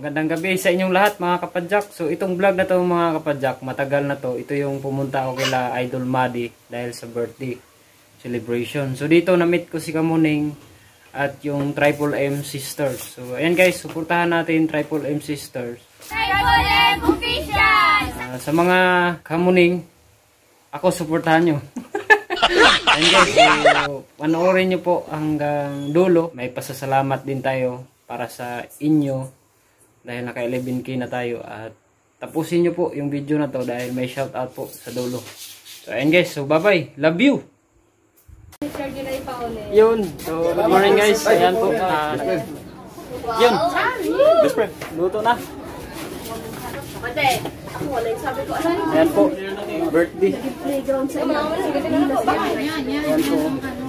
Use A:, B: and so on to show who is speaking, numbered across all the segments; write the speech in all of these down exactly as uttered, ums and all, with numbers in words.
A: Magandang gabi sa inyong lahat mga kapadyak. So itong vlog na to mga kapadyak, matagal na to. Ito yung pumunta ako kila Idol Madi dahil sa birthday celebration. So dito na-meet ko si Kamuning at yung Triple M Sisters. So ayan guys, suportahan natin Triple M Sisters.
B: Triple M Official!
A: Uh, sa mga Kamuning, ako suportahan nyo. Ayan guys, so panoorin nyo po hanggang dulo. May pasasalamat din tayo para sa inyo dahil naka eleven K na tayo, at tapusin nyo po yung video na to dahil may shout out po sa dulo. So ayan guys, so bye bye, love you. Yun, so good morning guys. Ayan po, uh, yun, luto na. Ayan po, birthday. Ayan po.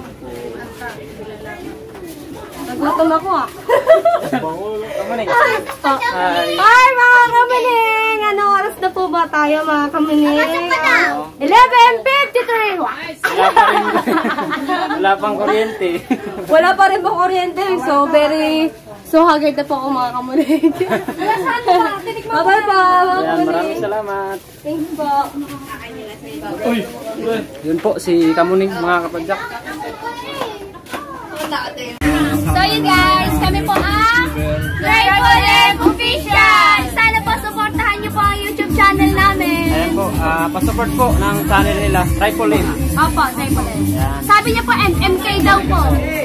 B: Nagutom ako ah.
A: Kamuning.
B: Hi mga kamining! Ano oras na po ba tayo mga kamining? eleven fifty-three!
A: Wala pa rin. Wala pang kuryente.
B: Wala pa rin po kuryente. So very... So haggard na po ako mga kamining. Bye-bye po!
A: Ayan, maraming salamat.
B: Thank you po.
A: Uy, yun po si Kamuning mga kapadyak.
B: So yun guys, kami po ang Triple M Official! Sana po supportahan nyo po ang YouTube channel namin.
A: Ayan po, uh, pasupport po ng channel nila, Triple M.
B: Opo, Triple M.
A: Ayan.
B: Sabi niya po M M K daw po.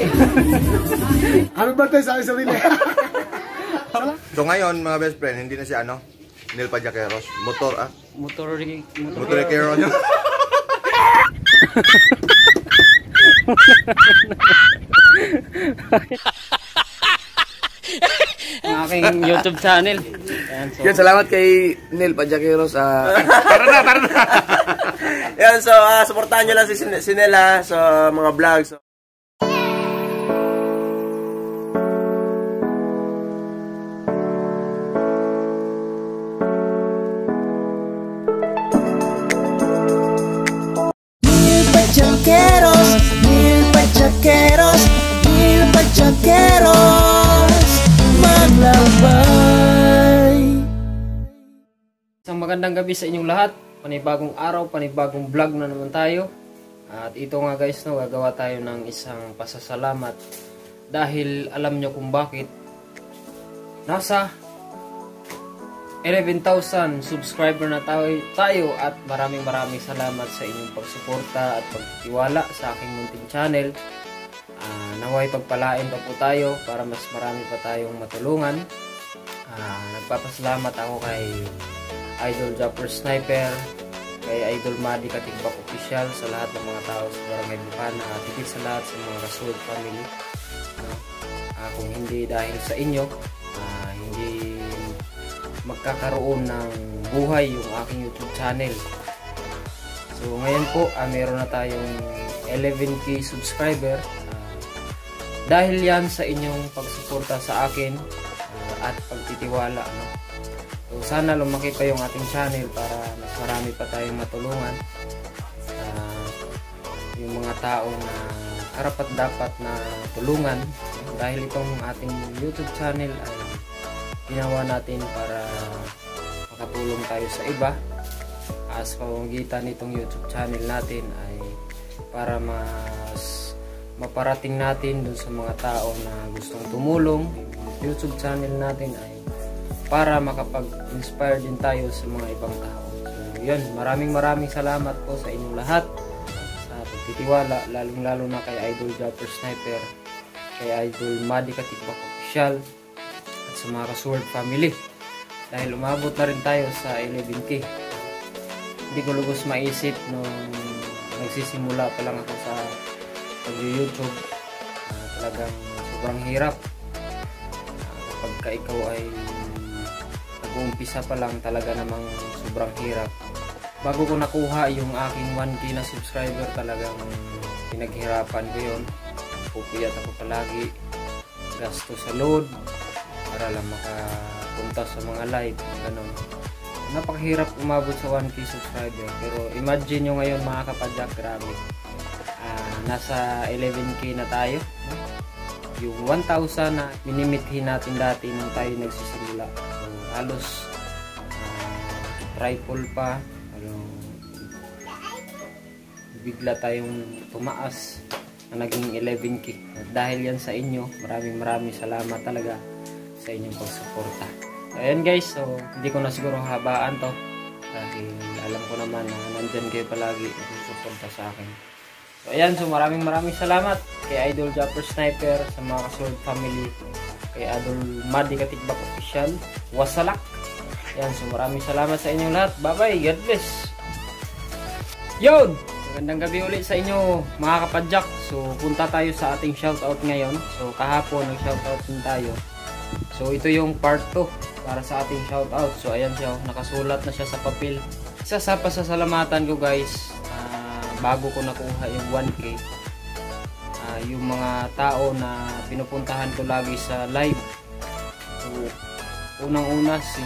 C: Happy birthday sa akin sarili.
D: So ngayon mga best friend, hindi na si ano, Neil Pajaqueros, motor ah.
A: Motor motor.
D: Motorikero nyo.
A: Ang aking YouTube channel. Ayan, so,
C: Yan, salamat kay Neil Pajaqueros. Uh, tara na, tara na. Yan, so uh, supportahan nyo lang si, si Neil ha, sa mga vlogs. So.
E: Pajaqueros, mil pajaqueros, mil pajaqueros, maglabay.
A: Isang magandang gabi sa inyong lahat. Panibagong araw, panibagong vlog na naman tayo. At ito nga guys, no, gagawa tayo ng isang pasasalamat dahil alam nyo kung bakit. Nasa eleven thousand subscriber na tayo, tayo at maraming maraming salamat sa inyong pagsuporta at pagtiwala sa aking munting channel. Uh, naway pagpalain pa po tayo para mas marami pa tayong matulungan. Uh, nagpapasalamat ako kay Idol Japper Sniper, kay Idol Madi Katigbak Official, sa lahat ng mga tao sa Barangay Bukana, at higit sa lahat sa mga Rasul family. Uh, uh, kung hindi dahil sa inyo, uh, hindi magkakaroon ng buhay yung aking YouTube channel. So ngayon po, uh, meron na tayong eleven K subscriber. Uh, dahil yan sa inyong pagsuporta sa akin uh, at pagtitiwala. No? So sana lumaki pa yung ating channel para mas marami pa tayong matulungan. Uh, yung mga tao na karapat dapat na tulungan. Dahil itong ating YouTube channel ay ginawa natin para makatulong tayo sa iba. As pamamagitan nitong YouTube channel natin ay para mas maparating natin dun sa mga tao na gustong tumulong. YouTube channel natin ay para makapag-inspire din tayo sa mga ibang tao. So yun, maraming maraming salamat po sa inyong lahat sa pagtitiwala, lalong lalo na kay Idol Japper Sniper, kay Idol Madi Katigbak Official, sa mga Sword family, dahil umabot na rin tayo sa eleven K. Hindi ko lubos maisip nung nagsisimula pa lang ako sa pag-YouTube. Uh, talagang sobrang hirap. Uh, kapag ka ikaw ay nag-uumpisa pa lang, talaga namang sobrang hirap. Bago ko nakuha yung aking one K na subscriber, talagang pinaghirapan ko yun. Pupuyat ako palagi, gasto sa load para lang makapunta sa mga live, ganun. Napakahirap umabot sa one K subscriber, pero imagine nyo ngayon mga kapadyak, grabe. Uh, nasa eleven K na tayo. Yung one thousand na minimithi natin dati nung tayo nagsisimula. So, halos uh, triple pa, ano, bigla tayong tumaas na naging eleven K. At dahil yan sa inyo, maraming maraming salamat talaga sa inyong pagsuporta. So ayan guys, so hindi ko na siguro habaan to dahil alam ko naman na nandyan kayo palagi nagsusuporta sa akin. So ayan, so maraming maraming salamat kay Idol Japper Sniper, sa mga Kasulod family, kay Idol Madi Katigbak Official, Wasalak. Ayan, so maraming salamat sa inyong lahat. Bye bye, God bless. Yun! Magandang gabi ulit sa inyo mga kapadyak. So punta tayo sa ating shoutout ngayon. So kahapon nag-shoutout din tayo. So ito yung part two para sa ating shoutout. So ayan siya, nakasulat na siya sa papel. Isa sa pasasalamatan ko guys, uh, bago ko nakuha yung one K, uh, yung mga tao na pinupuntahan ko lagi sa live. So unang-una si,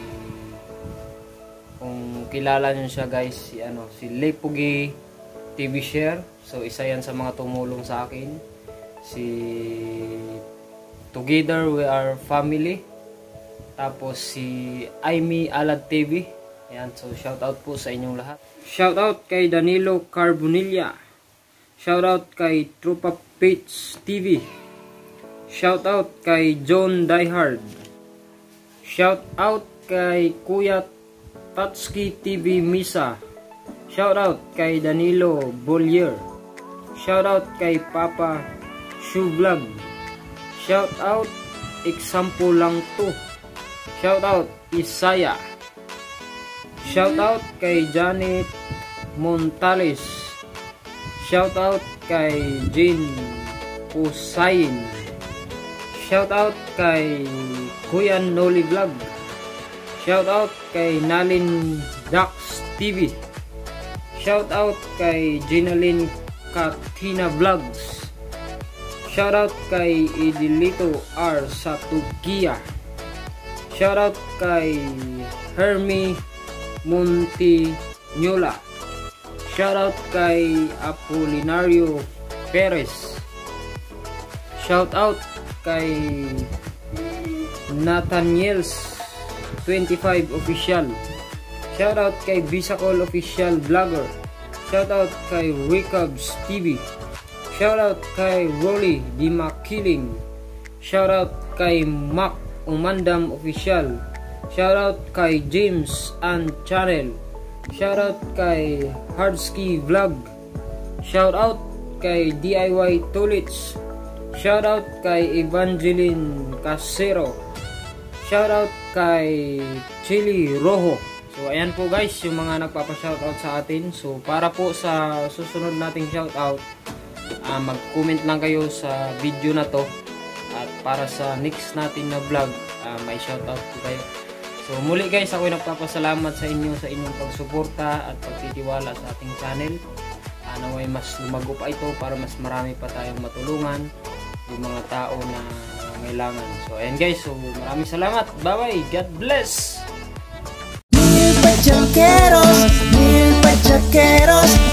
A: kung kilala nyo siya guys, si ano, si Lepugi T V Share. So isa yan sa mga tumulong sa akin. Si Together We Are Family. Tapos si Aimee Alad T V. Ayan, so shoutout po sa inyong lahat. Shoutout kay Danilo Carbonilla. Shoutout kay Trupa Page T V. Shoutout kay John Diehard. Shoutout kay Kuya Tatsuki T V Misa. Shoutout kay Danilo Bollier. Shoutout kay Papa Shoe Vlog. Shoutout Example Lang To. Shoutout Isaya. Shoutout kay Janet Montales. Shoutout kay Jane Usain. Shoutout kay Kuya Noli Vlog. Shoutout kay Nalin Dax T V. Shoutout kay Ginaline Katina Vlogs. Shoutout kay Idilito R. Satugia. Shoutout kay Hermie Montiñola. Shoutout kay Apolinario Perez. Shoutout kay Nathaniels twenty-five Official. Shoutout kay Bisacol Official Vlogger. Shoutout kay Wicabs T V. Shoutout kay Rolly Di Makiling. Shoutout kay Mac Umandam Official. Shoutout kay James and Channel. Shoutout kay Hardski Vlog. Shoutout kay D I Y Tulits. Shoutout kay Evangeline Casero. Shoutout kay Chili Rojo. So ayan po guys, yung mga nagpapa-shoutout sa atin. So para po sa susunod nating shoutout, uh, mag-comment lang kayo sa video na to. At para sa next natin na vlog, uh, may shoutout po kayo. So muli guys, ako ay nagpapasalamat sa inyo sa inyong pagsuporta at pagtitiwala sa ating channel. Uh, naway mas lumago pa ito para mas marami pa tayong matulungan yung mga tao na nangangailangan. So ayan guys, so maraming salamat. Bye bye, God bless.
E: Mil pachaqueros, mil pachaqueros.